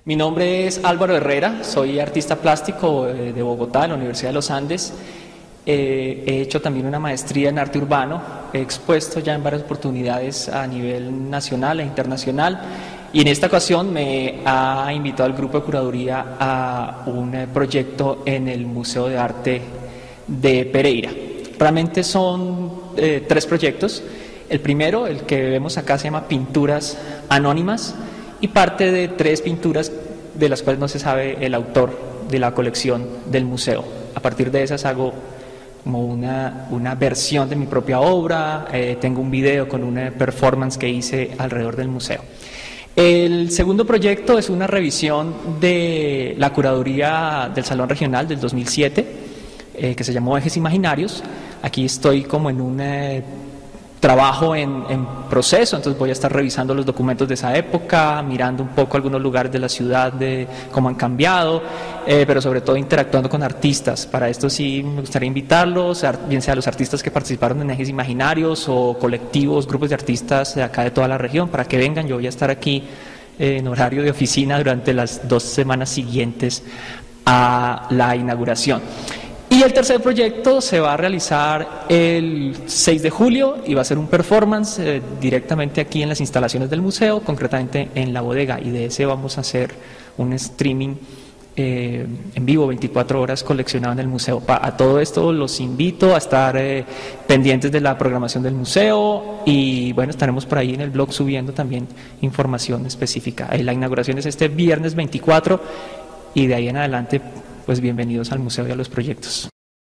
Mi nombre es Álvaro Herrera, soy artista plástico de Bogotá, de la Universidad de los Andes. He hecho también una maestría en arte urbano, he expuesto ya en varias oportunidades a nivel nacional e internacional y en esta ocasión me ha invitado el grupo de curaduría a un proyecto en el Museo de Arte de Pereira. Realmente son tres proyectos. El primero, el que vemos acá, se llama Pinturas Anónimas y parte de tres pinturas de las cuales no se sabe el autor de la colección del museo. A partir de esas hago como una versión de mi propia obra, tengo un video con una performance que hice alrededor del museo. El segundo proyecto es una revisión de la curaduría del Salón Regional del 2007, que se llamó Ejes Imaginarios. Aquí estoy como en un trabajo en proceso, entonces voy a estar revisando los documentos de esa época, mirando un poco algunos lugares de la ciudad, de cómo han cambiado, pero sobre todo interactuando con artistas. Para esto sí me gustaría invitarlos, bien sea los artistas que participaron en Ejes Imaginarios o colectivos, grupos de artistas de acá de toda la región, para que vengan. Yo voy a estar aquí en horario de oficina durante las 2 semanas siguientes a la inauguración. Y el tercer proyecto se va a realizar el 6 de julio y va a ser un performance directamente aquí en las instalaciones del museo, concretamente en la bodega, y de ese vamos a hacer un streaming en vivo 24 horas coleccionado en el museo. A todo esto los invito a estar pendientes de la programación del museo y bueno, estaremos por ahí en el blog subiendo también información específica. La inauguración es este viernes 24 y de ahí en adelante pues bienvenidos al museo y a los proyectos.